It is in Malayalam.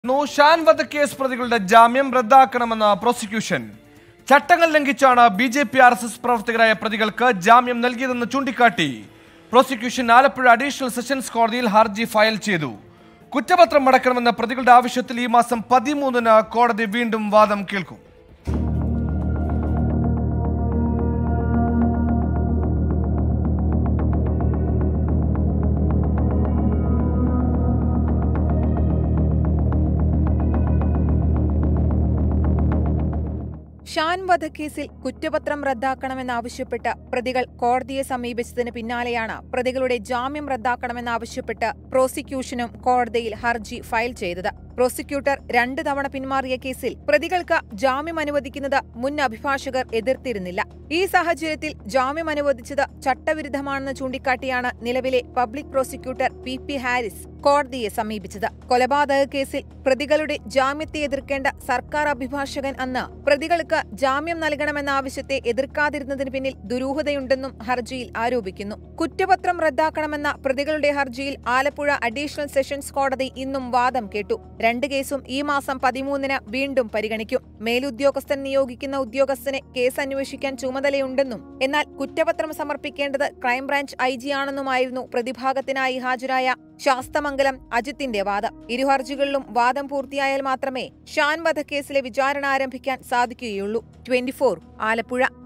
ഷാൻ വധക്കേസ് പ്രതികളുടെ ജാമ്യം റദ്ദാക്കണമെന്ന പ്രോസിക്യൂഷൻ. ചട്ടങ്ങൾ ലംഘിച്ചാണ് ബി.ജെ.പി. ആർ.എസ്.എസ്. പ്രവർത്തകരായ പ്രതികൾക്ക് ജാമ്യം നൽകിയതെന്ന് ചൂണ്ടിക്കാട്ടി പ്രോസിക്യൂഷൻ ആലപ്പുഴ അഡീഷണൽ സെഷൻസ് കോടതിയിൽ ഹർജി ഫയൽ ചെയ്തു. കുറ്റപത്രം മടക്കണമെന്ന പ്രതികളുടെ ആവശ്യത്തിൽ ഈ മാസം 13-ന് കോടതി വീണ്ടും വാദം കേൾക്കും. ഷാൻ വധക്കേസിൽ കുറ്റപത്രം റദ്ദാക്കണമെന്നാവശ്യപ്പെട്ട് പ്രതികൾ കോടതിയെ സമീപിച്ചതിന് പിന്നാലെയാണ് പ്രതികളുടെ ജാമ്യം റദ്ദാക്കണമെന്നാവശ്യപ്പെട്ട് പ്രോസിക്യൂഷനും കോടതിയിൽ ഹർജി ഫയൽ ചെയ്തത്. പ്രോസിക്യൂട്ടർ 2 തവണ പിന്മാറിയ കേസിൽ പ്രതികൾക്ക് ജാമ്യം അനുവദിക്കുന്നത് മുൻ അഭിഭാഷകർ എതിർത്തിരുന്നില്ല. ഈ സാഹചര്യത്തിൽ ജാമ്യം അനുവദിച്ചത് ചട്ടവിരുദ്ധമാണെന്ന് ചൂണ്ടിക്കാട്ടിയാണ് നിലവിലെ പബ്ലിക് പ്രോസിക്യൂട്ടർ പി ഹാരിസ് കോടതിയെ സമീപിച്ചത്. കൊലപാതക കേസിൽ പ്രതികളുടെ ജാമ്യത്തെ എതിർക്കേണ്ട സർക്കാർ അഭിഭാഷകൻ അന്ന് പ്രതികൾക്ക് ജാമ്യം നൽകണമെന്ന ആവശ്യത്തെ എതിർക്കാതിരുന്നതിന് പിന്നിൽ ദുരൂഹതയുണ്ടെന്നും ഹർജിയിൽ ആരോപിക്കുന്നു. കുറ്റപത്രം റദ്ദാക്കണമെന്ന പ്രതികളുടെ ഹർജിയിൽ ആലപ്പുഴ അഡീഷണൽ സെഷൻസ് കോടതി ഇന്നും വാദം കേട്ടു. 2 കേസും ഈ മാസം 13-ന് വീണ്ടും പരിഗണിക്കും. മേലുദ്യോഗസ്ഥൻ നിയോഗിക്കുന്ന ഉദ്യോഗസ്ഥന് കേസ് അന്വേഷിക്കാൻ ചുമതലയുണ്ടെന്നും എന്നാൽ കുറ്റപത്രം സമർപ്പിക്കേണ്ടത് ക്രൈംബ്രാഞ്ച് IG ആണെന്നുമായിരുന്നു പ്രതിഭാഗത്തിനായി ഹാജരായ ശാസ്തമംഗലം അജിത്തിന്റെ വാദം. ഇരു ഹർജികളിലും വാദം പൂർത്തിയായാൽ മാത്രമേ ഷാൻ വധക്കേസിലെ വിചാരണ ആരംഭിക്കാൻ സാധിക്കുകയുള്ളൂ. 24 ആലപ്പുഴ.